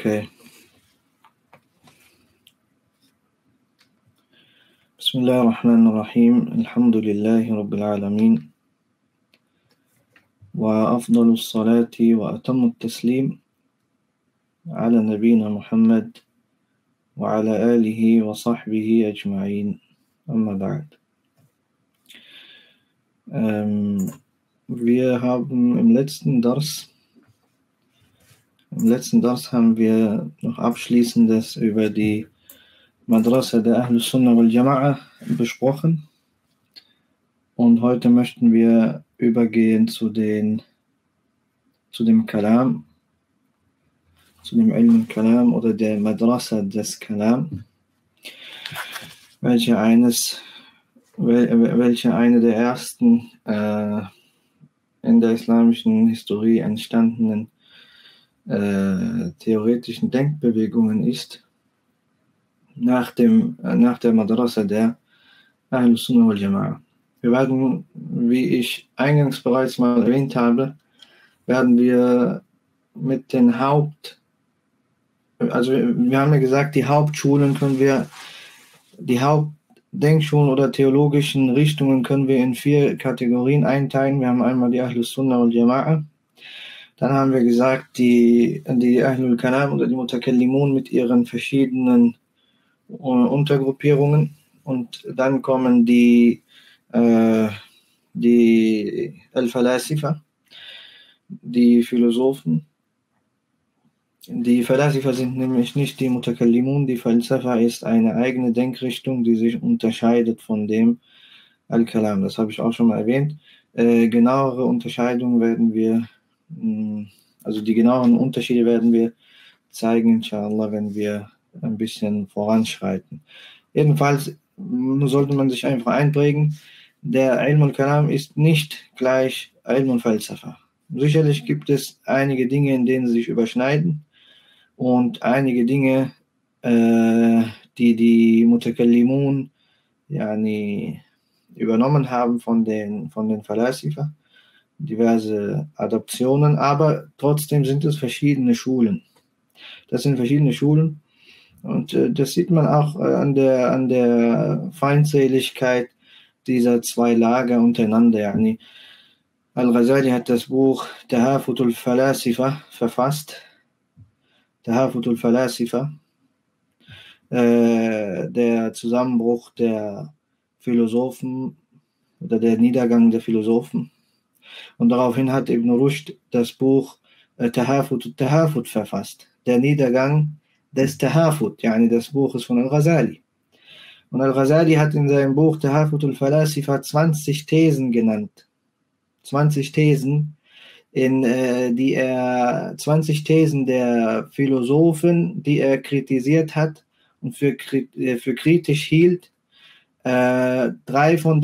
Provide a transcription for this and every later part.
Okay. Bismillah ar-Rahman ar-Rahim. Alhamdulillahi Rabbil Alameen. Wa afdalu salati wa atammu taslim ala nabina Muhammad wa ala alihi wa sahbihi ajma'in. Amma ba'd. Wir haben im letzten Dars haben wir noch Abschließendes über die Madrasa der Ahlus Sunnah wal Jama'a besprochen. Und heute möchten wir übergehen zu dem Kalam, zu dem Ilm Kalam oder der Madrasa des Kalam, welche eine der ersten in der islamischen Historie entstandenen theoretischen Denkbewegungen ist, nach der Madrasa der Ahlus Sunnah wal Jama'a. Wir werden, wie ich eingangs bereits mal erwähnt habe, werden wir mit den wir haben ja gesagt, die Hauptschulen die Hauptdenkschulen oder theologischen Richtungen können wir in 4 Kategorien einteilen. Wir haben einmal die Ahlus Sunnah wal Jama'a. Dann haben wir gesagt, die Ahlul Kalam oder die Mutakallimun mit ihren verschiedenen Untergruppierungen. Und dann kommen die Al-Falasifa, die Philosophen. Die Falasifa sind nämlich nicht die Mutakallimun. Die Falsafa ist eine eigene Denkrichtung, die sich unterscheidet von dem Al-Kalam. Das habe ich auch schon mal erwähnt. Genauere Unterscheidungen werden wir, also die genaueren Unterschiede werden wir zeigen, inshallah, wenn wir ein bisschen voranschreiten. Jedenfalls sollte man sich einfach einprägen, der Ilm al-Kalam ist nicht gleich Ilm al-Falsafa. Sicherlich gibt es einige Dinge, in denen sie sich überschneiden und einige Dinge, die Mutakallimun übernommen haben von den Falasifa, diverse Adaptionen, aber trotzdem sind es verschiedene Schulen. Das sind verschiedene Schulen und das sieht man auch an der Feindseligkeit dieser 2 Lager untereinander. Al-Ghazali hat das Buch Tahafut al-Falasifa verfasst. Tahafut al-Falasifa, der Zusammenbruch der Philosophen oder der Niedergang der Philosophen. Und daraufhin hat Ibn Rushd das Buch Tahafut al-Tahafut verfasst. Der Niedergang des Tahafut, das Buch ist von Al-Ghazali. Und Al-Ghazali hat in seinem Buch Tahafut al-Falasifa 20 Thesen genannt. 20 Thesen, 20 Thesen der Philosophen, die er kritisiert hat und für kritisch hielt. 3 von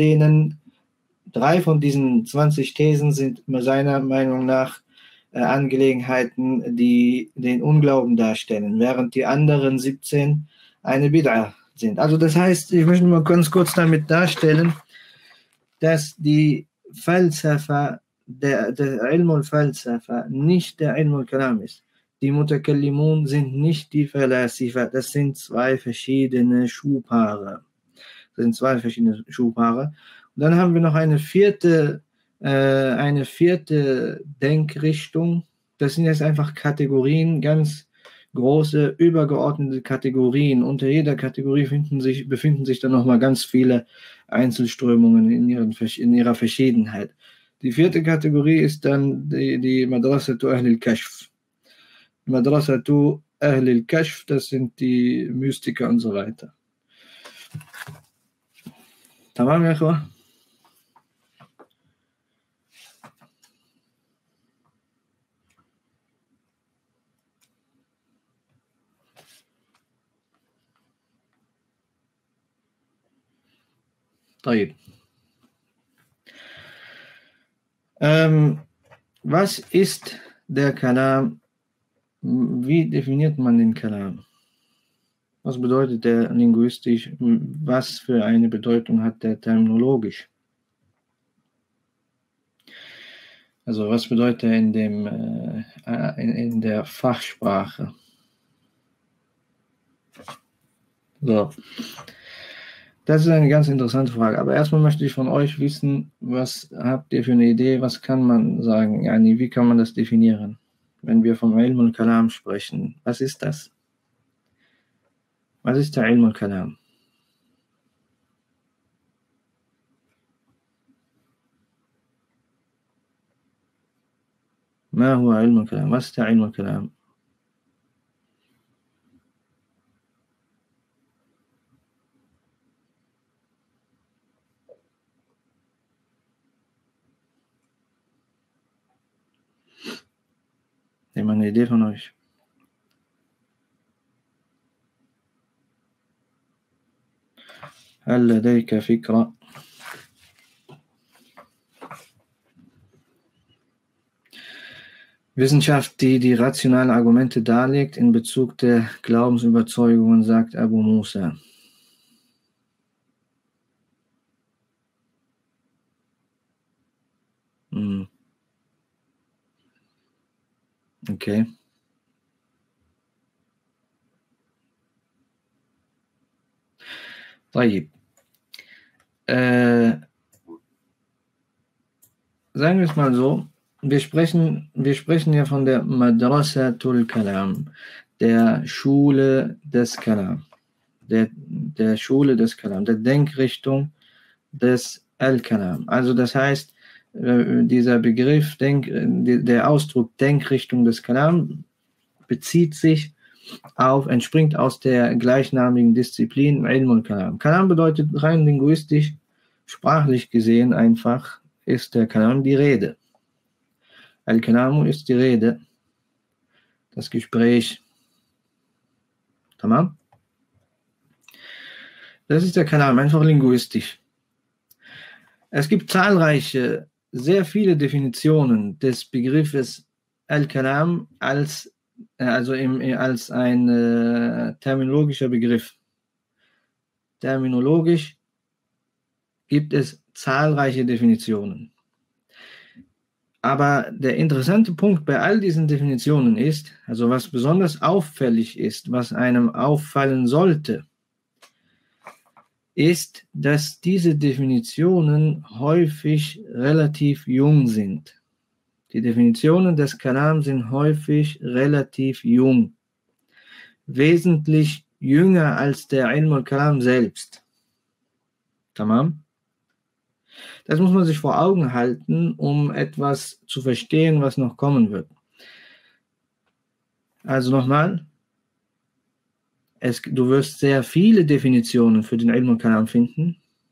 diesen 20 Thesen sind seiner Meinung nach Angelegenheiten, die den Unglauben darstellen, während die anderen 17 eine Bid'ah sind. Also das heißt, ich möchte mal ganz kurz damit darstellen, dass die Falsafa, der Ilm al-Falsafa nicht der Ilm al-Kalam ist. Die Mutakallimun sind nicht die Falasifa, das sind 2 verschiedene Schuhpaare. Und dann haben wir noch eine vierte Denkrichtung. Das sind jetzt einfach Kategorien, ganz große, übergeordnete Kategorien. Unter jeder Kategorie befinden sich dann nochmal ganz viele Einzelströmungen in ihrer Verschiedenheit. Die 4. Kategorie ist dann die Madrasatu Ahlil Kashf. Madrasatu Ahlil Kashf, das sind die Mystiker und so weiter. Tamam, ya ikhwa? طيب. Was ist der Kalam? Wie definiert man den Kalam? Was bedeutet der linguistisch? Was für eine Bedeutung hat der terminologisch? Also was bedeutet er in der Fachsprache? So. Das ist eine ganz interessante Frage. Aber erstmal möchte ich von euch wissen, was habt ihr für eine Idee, was kann man sagen? Yani, wie kann man das definieren? Wenn wir vom Ilm al-Kalam sprechen, was ist das? Was ist der Ilm al-Kalam? ما هو علم الكلام؟ Was ist der علم الكلام? Jemand eine Idee von euch? هل لديك فكرة؟ Wissenschaft, die die rationalen Argumente darlegt in Bezug der Glaubensüberzeugungen, sagt Abu Musa. Okay. طيب. Sagen wir es mal so, wir sprechen ja von der Madrasatul Kalam, der Schule des Kalam, der Schule des Kalam, der Denkrichtung des Al-Kalam. Also das heißt, dieser Begriff, der Ausdruck Denkrichtung des Kalam entspringt aus der gleichnamigen Disziplin Ilm al-Kalam. Kalam bedeutet rein linguistisch, sprachlich gesehen einfach, ist der Kalam die Rede. Al-Kalamu ist die Rede, das Gespräch. Tamam? Das ist der Kalam, einfach linguistisch. Es gibt zahlreiche, sehr viele Definitionen des Begriffes Al-Kalam als ein terminologischer Begriff. Terminologisch gibt es zahlreiche Definitionen. Aber der interessante Punkt bei all diesen Definitionen ist, also was besonders auffällig ist, was einem auffallen sollte, ist, dass diese Definitionen häufig relativ jung sind. Die Definitionen des Kalam sind häufig relativ jung, wesentlich jünger als der Ilm al-Kalam selbst. Tamam? Das muss man sich vor Augen halten, um etwas zu verstehen, was noch kommen wird. Also nochmal, du wirst sehr viele Definitionen für den Ilm al-Kalam finden,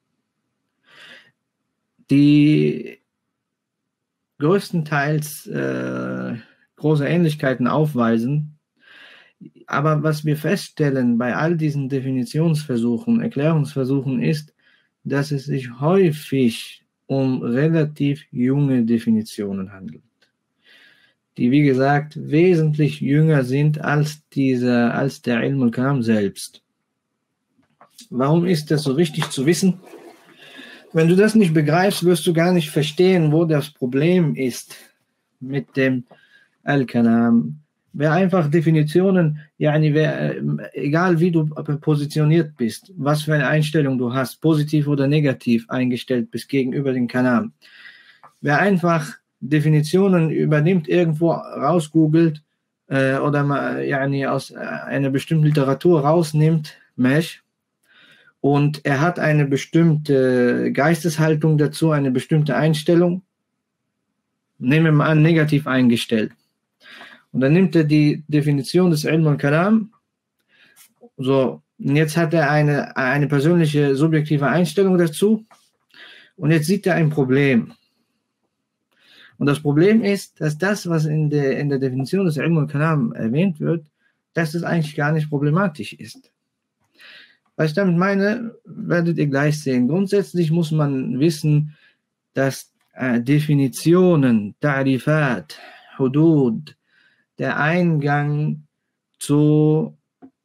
die größtenteils große Ähnlichkeiten aufweisen. Aber was wir feststellen bei all diesen Definitionsversuchen, Erklärungsversuchen ist, dass es sich häufig um relativ junge Definitionen handelt, die, wie gesagt, wesentlich jünger sind als der Ilm al-Kalam selbst. Warum ist das so wichtig zu wissen? Wenn du das nicht begreifst, wirst du gar nicht verstehen, wo das Problem ist mit dem Al-Kalam. Wer einfach Definitionen, egal wie du positioniert bist, was für eine Einstellung du hast, positiv oder negativ eingestellt bist gegenüber dem Kalam. Wer einfach Definitionen übernimmt, irgendwo rausgoogelt oder aus einer bestimmten Literatur rausnimmt, und er hat eine bestimmte Geisteshaltung dazu, eine bestimmte Einstellung, nehmen wir mal an, negativ eingestellt. Und dann nimmt er die Definition des Ilm al-Kalam, so, und jetzt hat er eine persönliche, subjektive Einstellung dazu, und jetzt sieht er ein Problem. Und das Problem ist, dass das, was in der Definition des Ilm al-Kalam erwähnt wird, dass es eigentlich gar nicht problematisch ist. Was ich damit meine, werdet ihr gleich sehen. Grundsätzlich muss man wissen, dass Definitionen, Ta'rifat, Hudud, der Eingang zu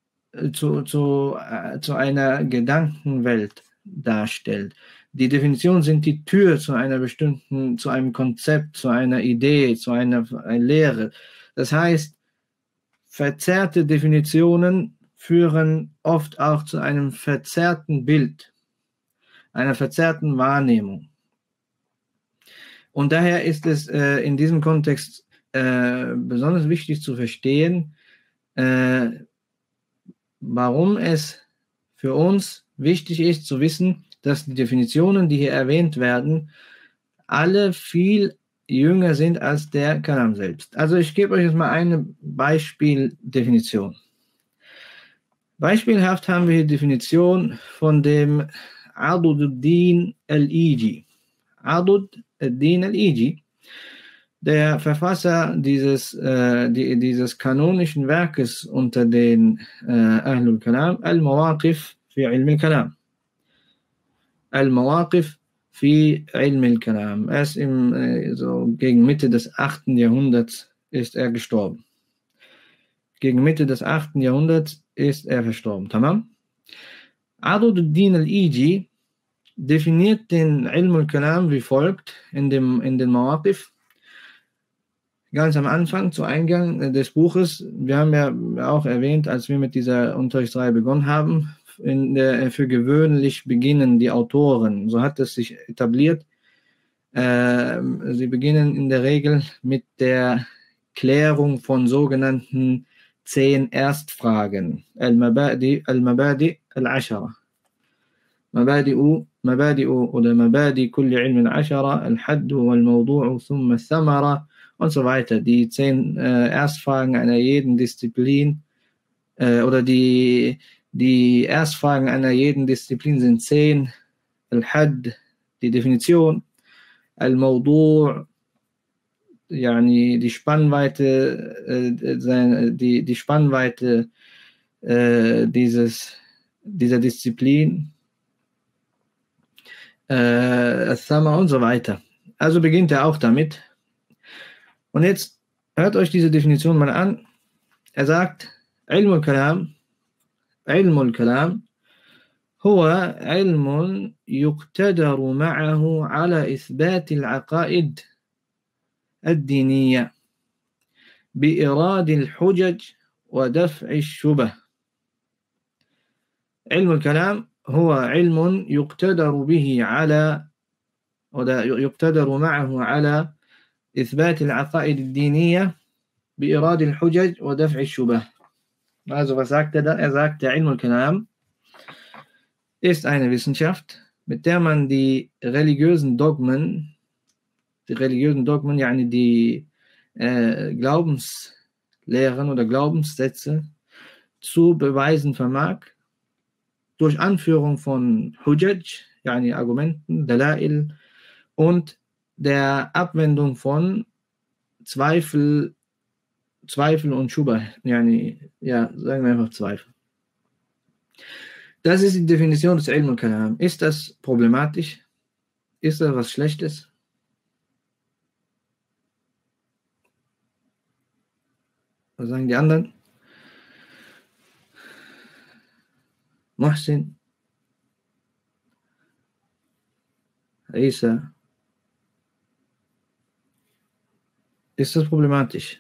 einer Gedankenwelt darstellt. Die Definitionen sind die Tür zu einem Konzept, zu einer Idee, zu einer Lehre. Das heißt, verzerrte Definitionen führen oft auch zu einem verzerrten Bild, einer verzerrten Wahrnehmung. Und daher ist es in diesem Kontext besonders wichtig zu verstehen, warum es für uns wichtig ist zu wissen, dass die Definitionen, die hier erwähnt werden, alle viel jünger sind als der Kalam selbst. Also ich gebe euch jetzt mal eine Beispieldefinition. Beispielhaft haben wir hier die Definition von dem Aduddin al-Iji. Aduddin al-Iji, der Verfasser dieses kanonischen Werkes unter den Ahlul Kalam, Al-Mawaqif fi Ilm al-Kalam. Al-Mawaqif fi Ilm al-Kalam. Erst so gegen Mitte des 8. Jahrhunderts ist er gestorben. Gegen Mitte des 8. Jahrhunderts ist er verstorben. Tamam? Aduddin al-Iji definiert den Ilm al-Kalam wie folgt in den Mawaqif. Ganz am Anfang, zu Eingang des Buches, wir haben ja auch erwähnt, als wir mit dieser Unterrichtsreihe begonnen haben, für gewöhnlich beginnen die Autoren, so hat es sich etabliert, sie beginnen in der Regel mit der Klärung von sogenannten 10 Erstfragen, Al-Mabadi al-Ashara. مبادئ oder مبادئ كل علم 10 الحد والموضوع ثم الثمرة und so weiter. Die 10 Erstfragen einer jeden Disziplin oder die Erstfragen einer jeden Disziplin sind 10. Al-Hadd, die Definition. Al-Mawdu', yani die Spannweite, die Spannweite dieser Disziplin. Al-Thama und so weiter. Also beginnt er auch damit. Und jetzt hört euch diese Definition mal an. Er sagt, علم الكلام هو علم يقتدر معه على إثبات العقائد الدينية بإيراد الحجج ودفع الشبه. علم الكلام هو علم يقتدر به على oder يقتدر معه على إثبات العقائد الدينية بإيراد الحجج ودفع الشبه. Also was sagt er da? Er sagt, der Ilm al-Kalam ist eine Wissenschaft, mit der man die religiösen Dogmen, yani die Glaubenslehren oder Glaubenssätze zu beweisen vermag, durch Anführung von Hujaj, yani Argumenten, Dalail und der Abwendung von Zweifel und Schubah, yani, ja, sagen wir einfach Zweifel. Das ist die Definition des Ilm al-Kalam. Ist das problematisch? Ist das was Schlechtes? Was sagen die anderen? Muhsin? Isa? Ist das problematisch?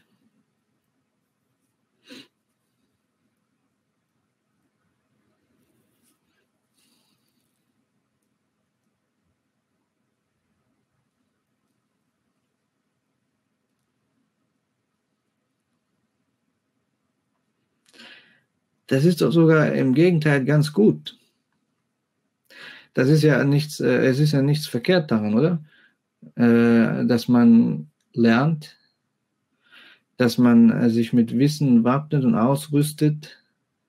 Das ist doch sogar im Gegenteil ganz gut. Das ist ja nichts, es ist ja nichts verkehrt daran, oder? Dass man lernt, dass man sich mit Wissen wappnet und ausrüstet,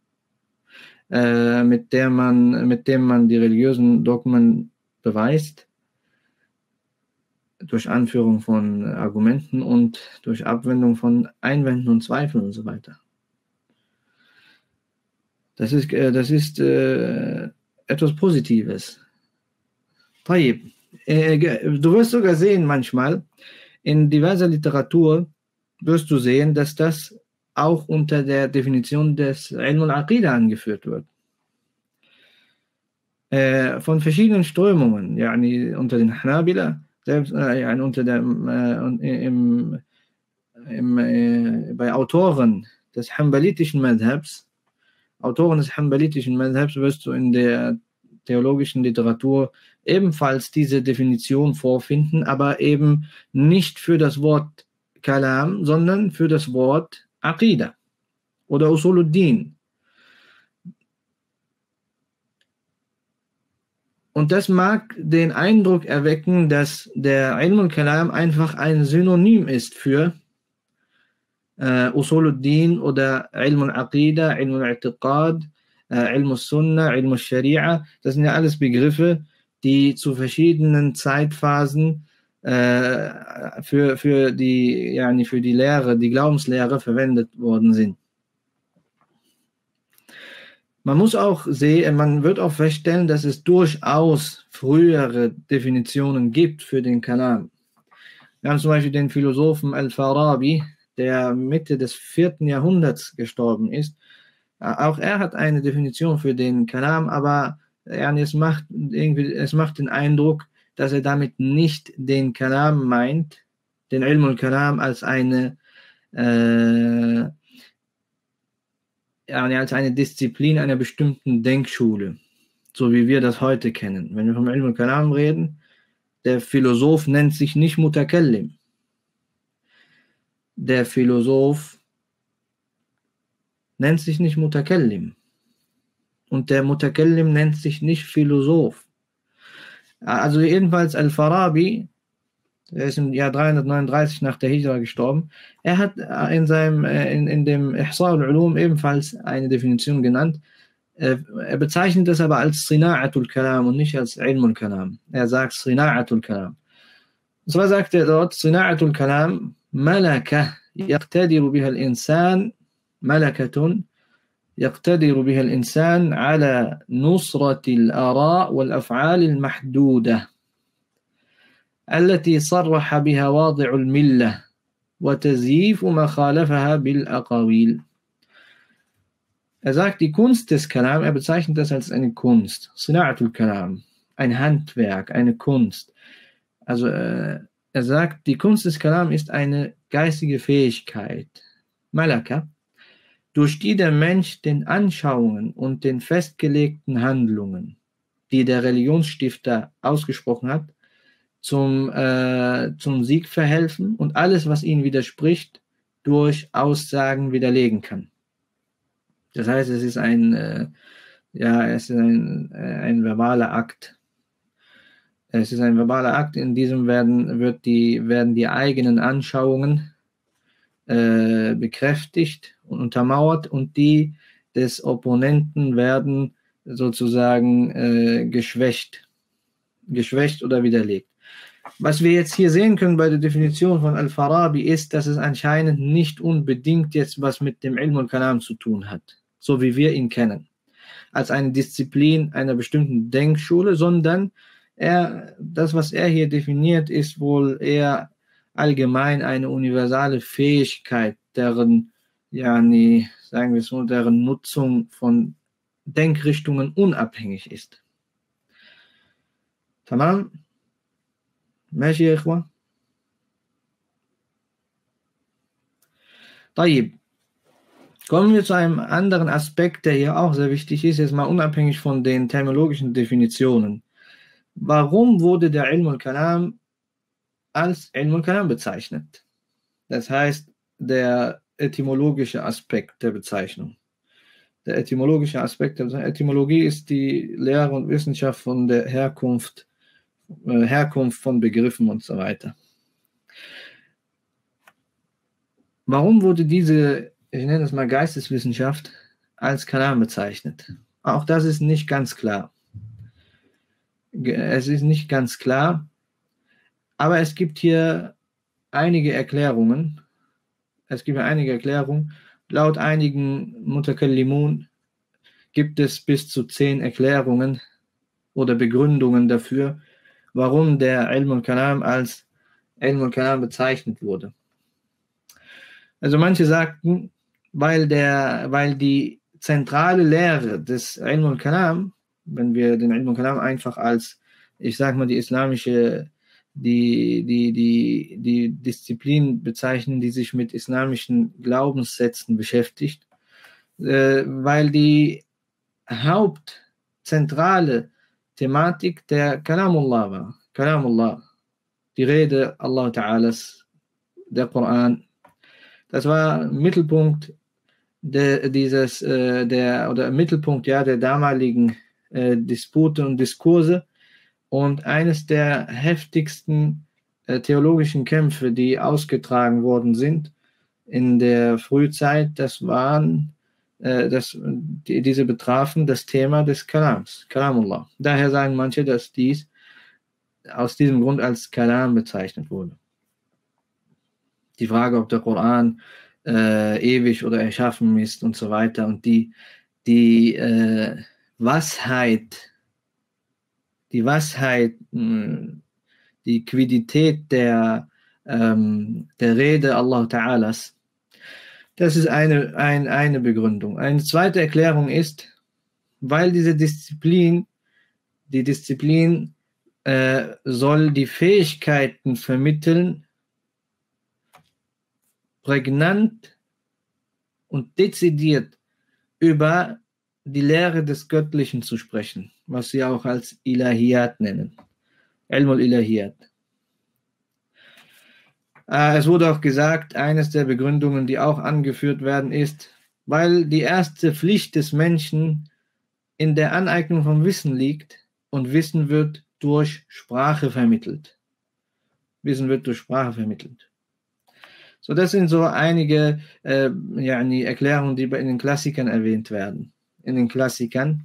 mit dem man die religiösen Dogmen beweist, durch Anführung von Argumenten und durch Abwendung von Einwänden und Zweifeln und so weiter. Das ist etwas Positives. Du wirst sogar sehen manchmal, in diverser Literatur wirst du sehen, dass das auch unter der Definition des Ilm al-Aqida angeführt wird. Von verschiedenen Strömungen, yani unter den Hanabila, selbst unter bei Autoren des hanbalitischen Madhabs, Autoren des hanbalitischen Madhabs wirst du in der theologischen Literatur ebenfalls diese Definition vorfinden, aber eben nicht für das Wort Kalam, sondern für das Wort Aqidah oder Usuluddin. Und das mag den Eindruck erwecken, dass der Ilm al-Kalam einfach ein Synonym ist für Usuluddin oder Ilm al-Aqidah, Ilm al-I'tiqad, Ilm al-Sunnah, Ilm al-Sharia. Das sind ja alles Begriffe, die zu verschiedenen Zeitphasen für die Lehre, die Glaubenslehre verwendet worden sind. Man wird auch feststellen, dass es durchaus frühere Definitionen gibt für den Kalam. Wir haben zum Beispiel den Philosophen Al-Farabi, der Mitte des 4. Jahrhunderts gestorben ist. Auch er hat eine Definition für den Kalam, aber es macht den Eindruck, dass er damit nicht den Kalam meint, den Ilm al-Kalam als eine Disziplin einer bestimmten Denkschule, so wie wir das heute kennen. Wenn wir vom Ilm al-Kalam reden, der Philosoph nennt sich nicht Mutakallim. Der Philosoph nennt sich nicht Mutakallim. Und der Mutakallim nennt sich nicht Philosoph. Also jedenfalls Al-Farabi, der ist im Jahr 339 nach der Hijra gestorben, er hat in dem Ihsa al-Ulum ebenfalls eine Definition genannt. Er bezeichnet das aber als Sina'atul Kalam und nicht als Ilm al-Kalam. Er sagt Sina'atul Kalam. Und zwar sagt er dort, Sina'atul Kalam, Malaka yaqtadiru biha al-Insan, Malakatun يقتدر بها الإنسان على نصرة الآراء والأفعال المحدودة التي صرح بها واضع الملة وتزييف ما خالفها بالأقاويل. Er sagt, die Kunst des Kalam, er bezeichnet das als eine Kunst, Sina'atul Kalam, ein Handwerk, eine Kunst. Also er sagt, die Kunst des Kalam ist eine geistige Fähigkeit, Malaka, durch die der Mensch den Anschauungen und den festgelegten Handlungen, die der Religionsstifter ausgesprochen hat, zum Sieg verhelfen und alles, was ihnen widerspricht, durch Aussagen widerlegen kann. Das heißt, es ist ein verbaler Akt. Es ist ein verbaler Akt, in diesem werden die eigenen Anschauungen bekräftigt und untermauert und die des Opponenten werden sozusagen geschwächt oder widerlegt. Was wir jetzt hier sehen können bei der Definition von Al-Farabi ist, dass es anscheinend nicht unbedingt jetzt was mit dem Ilm al-Kalam zu tun hat, so wie wir ihn kennen, als eine Disziplin einer bestimmten Denkschule, sondern das, was er hier definiert, ist wohl eher allgemein eine universale Fähigkeit, deren Nutzung von Denkrichtungen unabhängig ist. Tamam? ماشي يا إخوة؟ طيب. Kommen wir zu einem anderen Aspekt, der hier auch sehr wichtig ist, jetzt mal unabhängig von den terminologischen Definitionen. Warum wurde der Ilm al-Kalam als Ilm al-Kalam bezeichnet? Das heißt, der etymologische Aspekt der Bezeichnung. Der etymologische Aspekt der Bezeichnung. Etymologie ist die Lehre und Wissenschaft von der Herkunft von Begriffen und so weiter. Warum wurde diese, ich nenne es mal Geisteswissenschaft, als Kalam bezeichnet? Auch das ist nicht ganz klar. Es ist nicht ganz klar, aber es gibt hier einige Erklärungen. Laut einigen Mutakallimun gibt es bis zu 10 Erklärungen oder Begründungen dafür, warum der Ilm al-Kalam als Ilm al-Kalam bezeichnet wurde. Also manche sagten, weil die zentrale Lehre des Ilm al-Kalam, wenn wir den Ilm al-Kalam einfach als, ich sag mal, die islamische, die Disziplin bezeichnen, die sich mit islamischen Glaubenssätzen beschäftigt, weil die hauptzentrale Thematik der Kalamullah war. Kalamullah, die Rede Allah Ta'alas, der Koran. Das war Mittelpunkt Mittelpunkt der damaligen Dispute und Diskurse und eines der heftigsten theologischen Kämpfe, die ausgetragen worden sind in der Frühzeit, diese betrafen das Thema des Kalams, Kalamullah. Daher sagen manche, dass dies aus diesem Grund als Kalam bezeichnet wurde. Die Frage, ob der Koran ewig oder erschaffen ist und so weiter und die Weisheit, die Quiddität der Rede Allah Ta'alas, das ist eine Begründung. Eine zweite Erklärung ist, weil die Disziplin soll die Fähigkeiten vermitteln, prägnant und dezidiert über die Lehre des Göttlichen zu sprechen, was sie auch als Ilahiyat nennen. Ilmul Ilahiyat. Es wurde auch gesagt, eines der Begründungen, die auch angeführt werden, ist, weil die erste Pflicht des Menschen in der Aneignung von Wissen liegt und Wissen wird durch Sprache vermittelt. Wissen wird durch Sprache vermittelt. So, das sind so einige Erklärungen, die in den Klassikern erwähnt werden. In den Klassikern.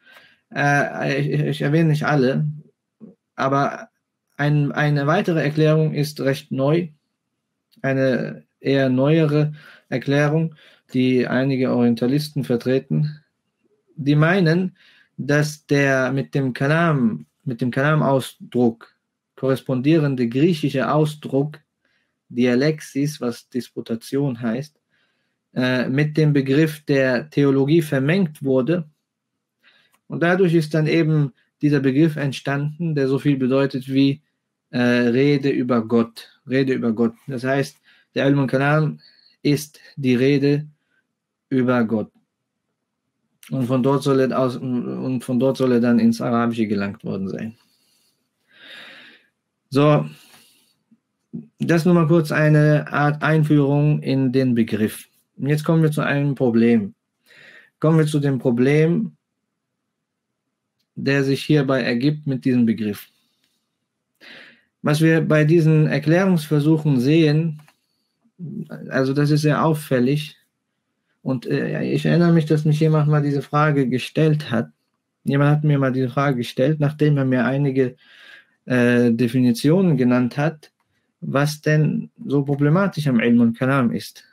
Ich erwähne nicht alle, aber eine weitere Erklärung ist recht neu. Eine eher neuere Erklärung, die einige Orientalisten vertreten. Die meinen, dass der mit dem Kalam-Ausdruck korrespondierende griechische Ausdruck Dialexis, was Disputation heißt, mit dem Begriff der Theologie vermengt wurde. Und dadurch ist dann eben dieser Begriff entstanden, der so viel bedeutet wie Rede über Gott. Rede über Gott. Das heißt, der Ilm al-Kalam ist die Rede über Gott. Und von dort soll er dann ins Arabische gelangt worden sein. So, das nur mal kurz eine Art Einführung in den Begriff. Und jetzt kommen wir zu einem Problem. Kommen wir zu dem Problem, der sich hierbei ergibt mit diesem Begriff. Was wir bei diesen Erklärungsversuchen sehen, also das ist sehr auffällig. Und ich erinnere mich, dass mich jemand mal diese Frage gestellt hat. Jemand hat mir mal diese Frage gestellt, nachdem er mir einige Definitionen genannt hat, was denn so problematisch am Ilm al-Kalam ist.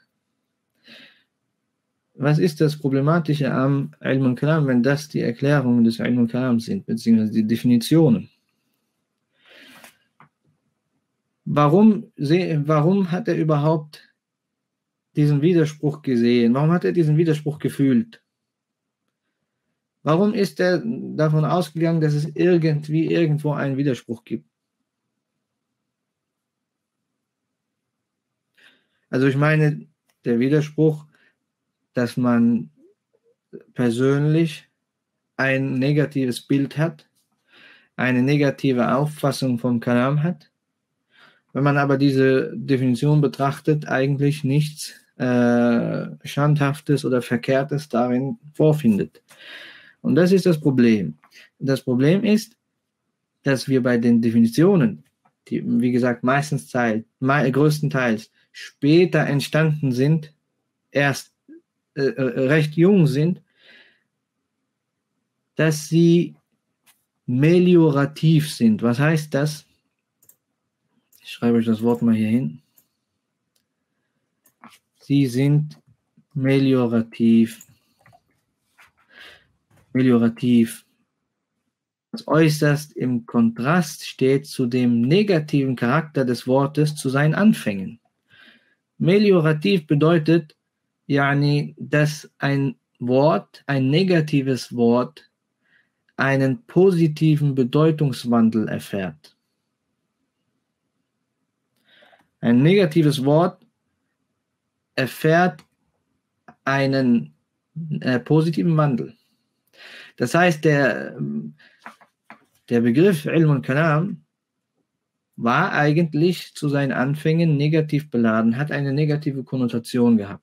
Was ist das Problematische am Ilm al-Kalam, wenn das die Erklärungen des Ilm al-Kalam sind, beziehungsweise die Definitionen? Warum hat er überhaupt diesen Widerspruch gesehen? Warum hat er diesen Widerspruch gefühlt? Warum ist er davon ausgegangen, dass es irgendwo einen Widerspruch gibt? Also ich meine, der Widerspruch, dass man persönlich ein negatives Bild hat, eine negative Auffassung vom Kalam hat, wenn man aber diese Definition betrachtet, eigentlich nichts Schandhaftes oder Verkehrtes darin vorfindet. Und das ist das Problem. Das Problem ist, dass wir bei den Definitionen, die, wie gesagt, größtenteils später entstanden sind, erst recht jung sind, dass sie meliorativ sind. Was heißt das? Ich schreibe euch das Wort mal hier hin. Sie sind meliorativ. Das äußerst im Kontrast steht zu dem negativen Charakter des Wortes zu seinen Anfängen. Meliorativ bedeutet, dass ein negatives Wort, einen positiven Bedeutungswandel erfährt. Ein negatives Wort erfährt einen positiven Wandel. Das heißt, der Begriff Ilm und Kalam war eigentlich zu seinen Anfängen negativ beladen, hat eine negative Konnotation gehabt.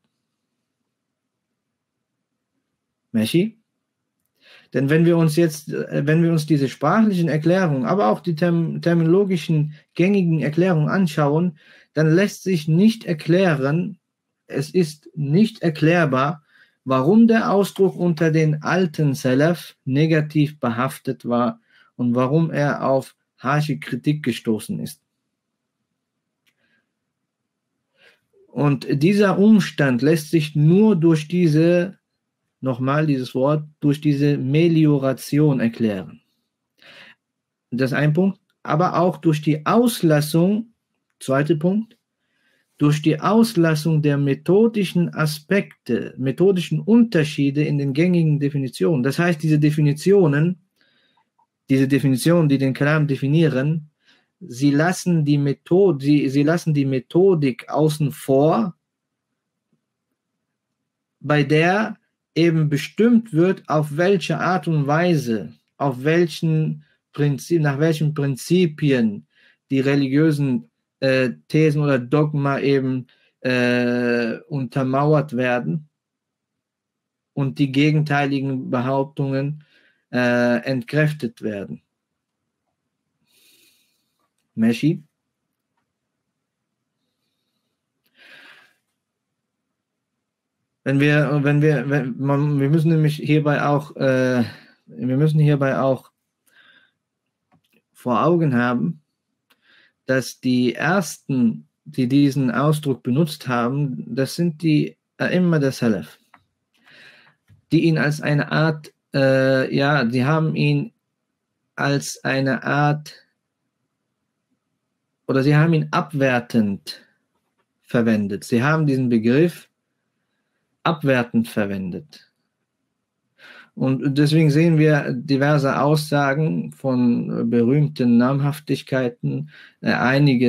Meshi? Denn wenn wir uns diese sprachlichen Erklärungen, aber auch die terminologischen gängigen Erklärungen anschauen, dann lässt sich nicht erklären, es ist nicht erklärbar, warum der Ausdruck unter den alten Salaf negativ behaftet war und warum er auf harsche Kritik gestoßen ist. Und dieser Umstand lässt sich nur durch diese, nochmal dieses Wort, durch diese Melioration erklären. Das ist ein Punkt, aber auch durch die Auslassung, zweiter Punkt, durch die Auslassung der methodischen Aspekte, methodischen Unterschiede in den gängigen Definitionen. Das heißt, diese Definitionen, die den Kalam definieren, sie lassen die Methodik außen vor, bei der eben bestimmt wird, auf welche Art und Weise, nach welchen Prinzipien die religiösen Thesen oder Dogma eben untermauert werden und die gegenteiligen Behauptungen entkräftet werden. Meshi? Wir müssen nämlich hierbei auch vor Augen haben, dass die ersten, die diesen Ausdruck benutzt haben, das sind die A'imma der Salaf, die ihn als eine Art, die haben ihn als eine Art, oder sie haben ihn abwertend verwendet. Sie haben diesen Begriff abwertend verwendet. Und deswegen sehen wir diverse Aussagen von berühmten Namhaftigkeiten. Einige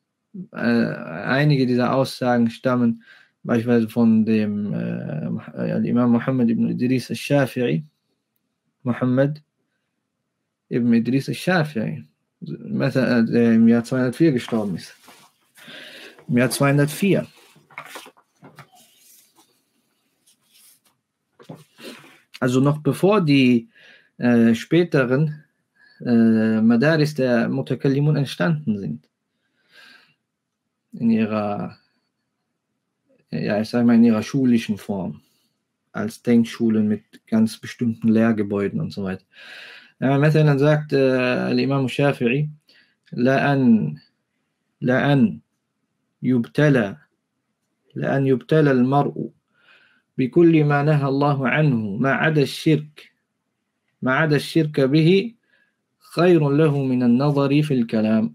dieser Aussagen stammen beispielsweise von dem Imam Muhammad ibn Idris al-Shafi'i. Muhammad ibn Idris al-Shafi'i, der im Jahr 204 gestorben ist. Im Jahr 204. Also noch bevor die späteren Madaris der Mutakallimun entstanden sind. In ihrer schulischen Form. Als Denkschulen mit ganz bestimmten Lehrgebäuden und so weiter. مثلا sagt الإمام الشافعي لأن يبتلى المرء بكل ما نهى الله عنه ما عدا الشرك به خير له من النظر في الكلام.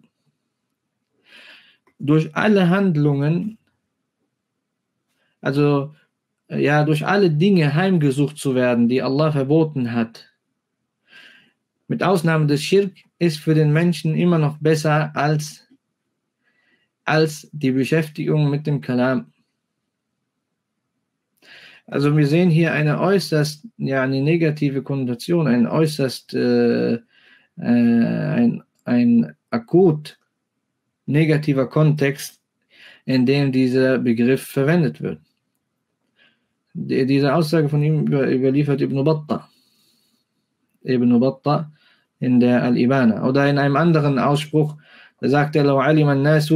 Durch alle Handlungen, durch alle Dinge heimgesucht zu werden, die Allah verboten hat, mit Ausnahme des Schirk, ist für den Menschen immer noch besser als die Beschäftigung mit dem Kalam. Also wir sehen hier eine äußerst eine negative Konnotation, ein äußerst ein akut negativer Kontext, in dem dieser Begriff verwendet wird. Diese Aussage von ihm überliefert Ibn Battah in der Al-Ibana. Oder in einem anderen Ausspruch, da sagt er: لو علم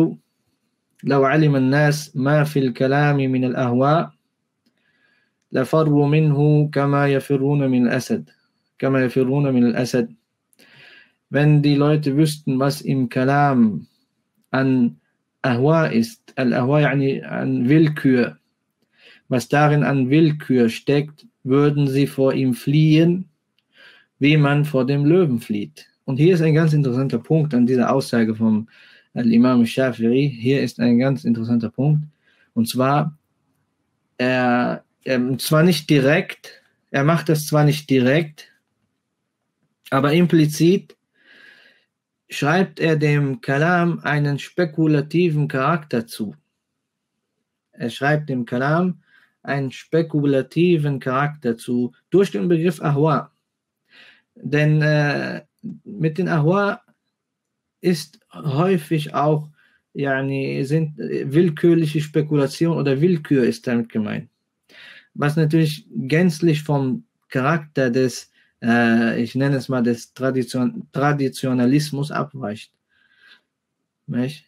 الناس ما في الكلام من الأهواء لفروا منه كما يفرون من الأسد. Wenn die Leute wüssten, was im Kalam an Ahwa ist, Al-Ahwa an Willkür, was darin an Willkür steckt, würden sie vor ihm fliehen, wie man vor dem Löwen flieht. Und hier ist ein ganz interessanter Punkt an dieser Aussage vom Imam Shafi'i. Hier ist ein ganz interessanter Punkt. Und zwar, er macht das zwar nicht direkt, aber implizit schreibt er dem Kalam einen spekulativen Charakter zu. Er schreibt dem Kalam einen spekulativen Charakter zu, durch den Begriff Ahwa. Denn mit den Ahwa ist häufig auch sind willkürliche Spekulation oder Willkür ist damit gemeint. Was natürlich gänzlich vom Charakter des, ich nenne es mal, des Traditionalismus abweicht. Nicht?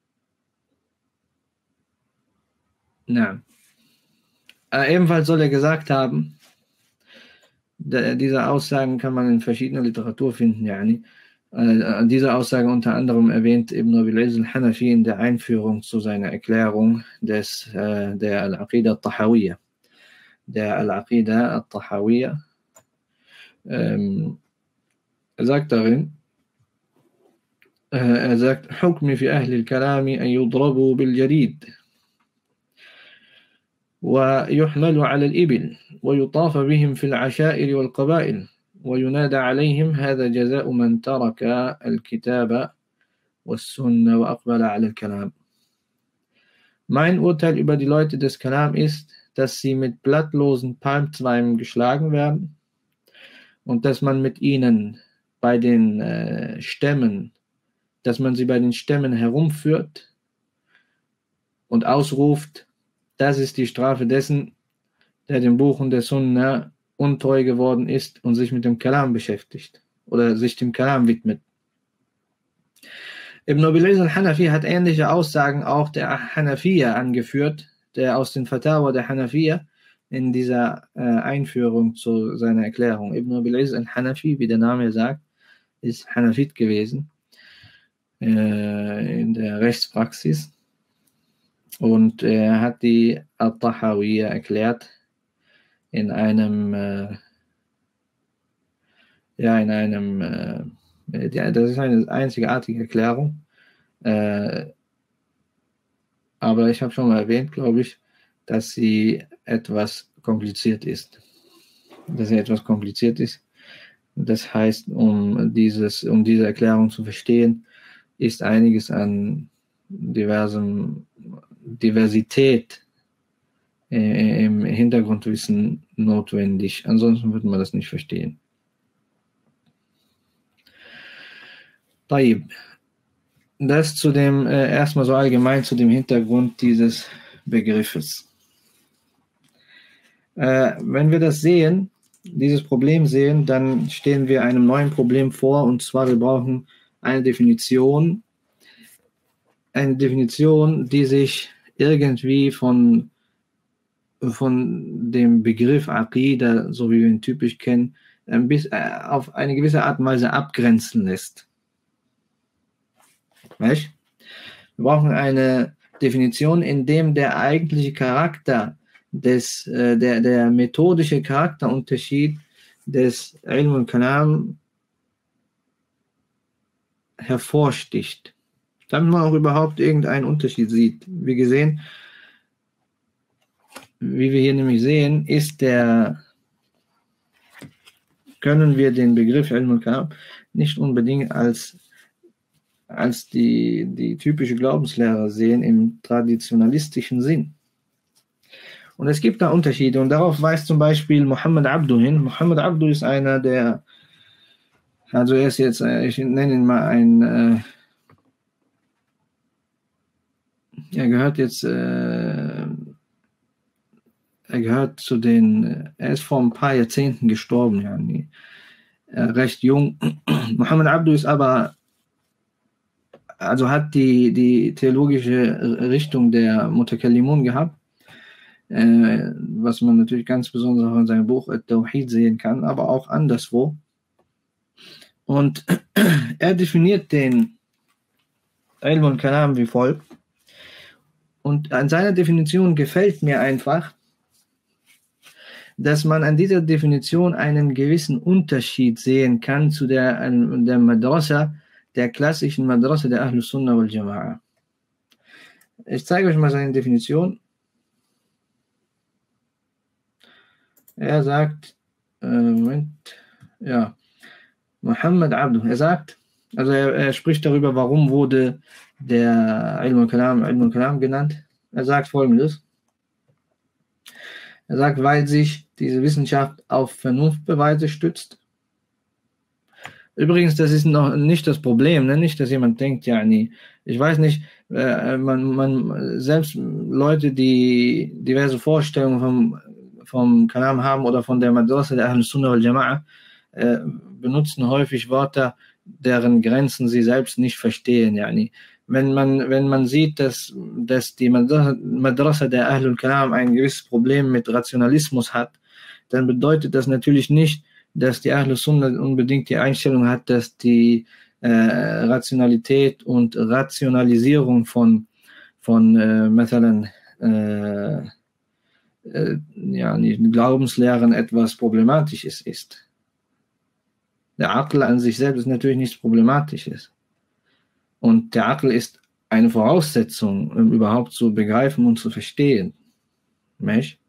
Ja. Ebenfalls soll er gesagt haben, diese Aussagen kann man in verschiedener Literatur finden, yani. Diese Aussage unter anderem erwähnt Ibn Abil Izz al-Hanafi in der Einführung zu seiner Erklärung der Al-Aqida al-Tahawiyya. Der Al-Aqida al-Tahawiyya. Er sagt darin, Hukmi fi ahli al-kalami an yudrabu bil-jarid ويحمل على الإبل ويطاف بهم في العشائر والقبائل وينادى عليهم هذا جزاء من ترك الكتاب والسنة وأقبل على الكلام. Mein Urteil über die Leute des Kalam ist, dass sie mit blattlosen Palmzweigen geschlagen werden und dass man mit ihnen bei den Stämmen, dass man sie bei den Stämmen herumführt und ausruft, das ist die Strafe dessen, der dem Buch und der Sunna untreu geworden ist und sich mit dem Kalam beschäftigt oder sich dem Kalam widmet. Ibn Abil Izz al-Hanafi hat ähnliche Aussagen auch der Hanafiya angeführt, der aus den Fatawa der Hanafiya in dieser Einführung zu seiner Erklärung. Ibn Abil Izz al-Hanafi, wie der Name sagt, ist Hanafit gewesen in der Rechtspraxis. Und er hat die Al-Tahawiyya erklärt in einem, das ist eine einzigartige Erklärung, aber ich habe schon mal erwähnt, glaube ich, dass sie etwas kompliziert ist. Das heißt, um diese Erklärung zu verstehen, ist einiges an Diversität im Hintergrundwissen notwendig. Ansonsten würde man das nicht verstehen. Das zu dem, erstmal so allgemein zu dem Hintergrund dieses Begriffes. Wenn wir das sehen, dieses Problem sehen, dann stehen wir einem neuen Problem vor, und zwar wir brauchen eine Definition, die sich irgendwie von dem Begriff Aqida, so wie wir ihn typisch kennen, auf eine gewisse Art und Weise abgrenzen lässt. Weißt? Wir brauchen eine Definition, in dem der eigentliche Charakter der methodische Charakterunterschied des Ilm und Kalam hervorsticht, damit man auch überhaupt irgendeinen Unterschied sieht. Wie wir hier nämlich sehen, können wir den Begriff Ilm und Kalam nicht unbedingt als die typische Glaubenslehre sehen im traditionalistischen Sinn. Und es gibt da Unterschiede, und darauf weist zum Beispiel Muhammad Abdu hin. Muhammad Abdu ist einer der, also er ist jetzt, ich nenne ihn mal er ist vor ein paar Jahrzehnten gestorben, ja, recht jung. Muhammad Abdu ist aber, also hat die theologische Richtung der Mutakallimun gehabt, was man natürlich ganz besonders auch in seinem Buch At-Tawhid sehen kann, aber auch anderswo. Und er definiert den Ilm und Kalam wie folgt. Und an seiner Definition gefällt mir einfach, dass man an dieser Definition einen gewissen Unterschied sehen kann zu der Madrasa, der klassischen Madrasa der Ahlus Sunnah wal Jama'a. Ich zeige euch mal seine Definition. Er sagt, Muhammad Abdu, er sagt, also er spricht darüber, warum wurde der Ilm und Kalam genannt. Er sagt Folgendes: Er sagt, weil sich diese Wissenschaft auf Vernunftbeweise stützt. Übrigens, das ist noch nicht das Problem, ne? Nicht, dass jemand denkt, ja, nee, ich weiß nicht, selbst Leute, die diverse Vorstellungen vom Kalam haben oder von der Madrasa der Ahl Sunnah wal Jama'a, benutzen häufig Wörter, deren Grenzen sie selbst nicht verstehen. Yani. Wenn man sieht, dass die Madrasa der Ahlul Kalam ein gewisses Problem mit Rationalismus hat, dann bedeutet das natürlich nicht, dass die Ahlul Sunnah unbedingt die Einstellung hat, dass die Rationalität und Rationalisierung von Glaubenslehren etwas Problematisches ist. Der Aql an sich selbst ist natürlich nichts Problematisches. Und der Aql ist eine Voraussetzung, um überhaupt zu begreifen und zu verstehen. Nicht?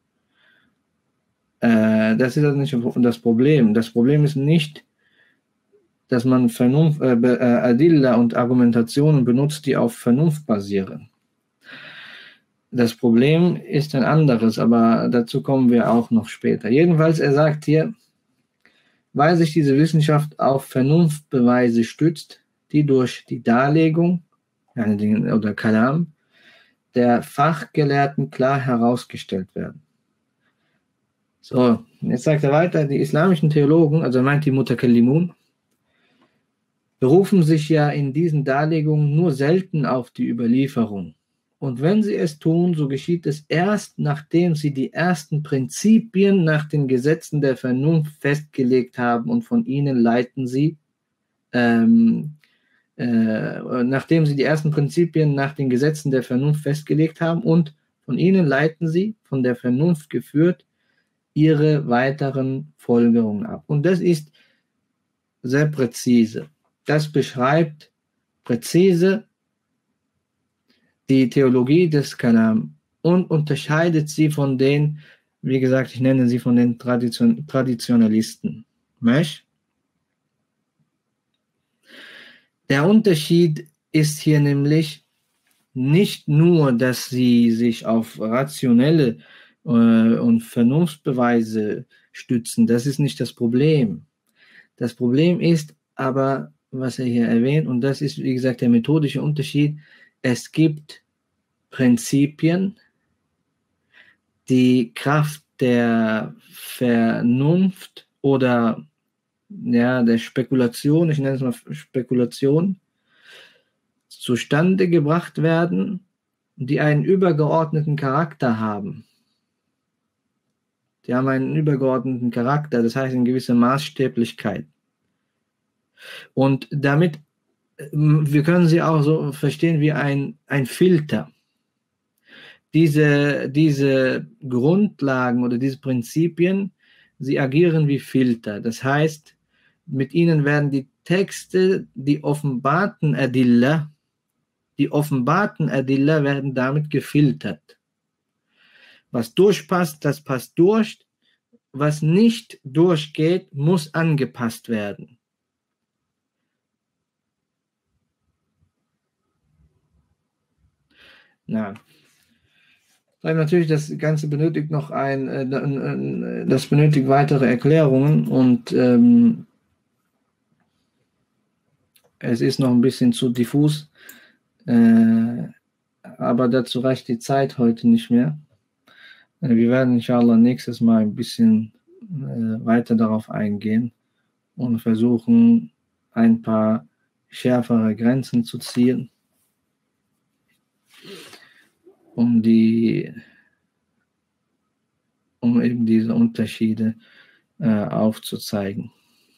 Das ist nicht das Problem. Das Problem ist nicht, dass man Adilla und Argumentationen benutzt, die auf Vernunft basieren. Das Problem ist ein anderes, aber dazu kommen wir auch noch später. Jedenfalls, er sagt hier, weil sich diese Wissenschaft auf Vernunftbeweise stützt, die durch die Darlegung oder Kalam der Fachgelehrten klar herausgestellt werden. So, jetzt sagt er weiter, die islamischen Theologen, also meint die Mutakallimun, berufen sich ja in diesen Darlegungen nur selten auf die Überlieferung. Und wenn sie es tun, so geschieht es erst, nachdem sie die ersten Prinzipien nach den Gesetzen der Vernunft festgelegt haben und von ihnen leiten sie, nachdem sie die ersten Prinzipien nach den Gesetzen der Vernunft festgelegt haben und von ihnen leiten sie, von der Vernunft geführt, ihre weiteren Folgerungen ab. Und das ist sehr präzise. Das beschreibt präzise die Theologie des Kalam und unterscheidet sie von den, wie gesagt, ich nenne sie von den Traditionalisten. Mesh? Der Unterschied ist hier nämlich nicht nur, dass sie sich auf rationelle und Vernunftbeweise stützen. Das ist nicht das Problem. Das Problem ist aber, was er hier erwähnt, und das ist, wie gesagt, der methodische Unterschied, es gibt Prinzipien, die Kraft der Vernunft oder der Spekulation, ich nenne es mal Spekulation, zustande gebracht werden, die einen übergeordneten Charakter haben. Die haben einen übergeordneten Charakter, das heißt eine gewisse Maßstäblichkeit. Und damit, wir können sie auch so verstehen wie ein Filter. Diese Grundlagen oder diese Prinzipien, sie agieren wie Filter. Das heißt, mit ihnen werden die Texte, die offenbarten Adilla werden damit gefiltert. Was durchpasst, das passt durch. Was nicht durchgeht, muss angepasst werden. Na, natürlich, das Ganze benötigt noch das benötigt weitere Erklärungen und es ist noch ein bisschen zu diffus, aber dazu reicht die Zeit heute nicht mehr. Wir werden inshallah nächstes Mal ein bisschen weiter darauf eingehen und versuchen, ein paar schärfere Grenzen zu ziehen, um eben diese Unterschiede aufzuzeigen.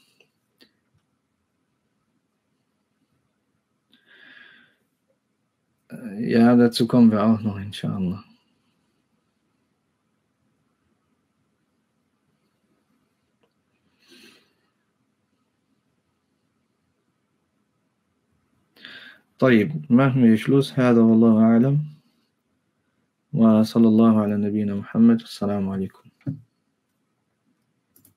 Ja, dazu kommen wir auch noch, inshallah. طيب machen wir Schluss. هذا والله أعلم وصلى الله على نبينا محمد. السلام عليكم.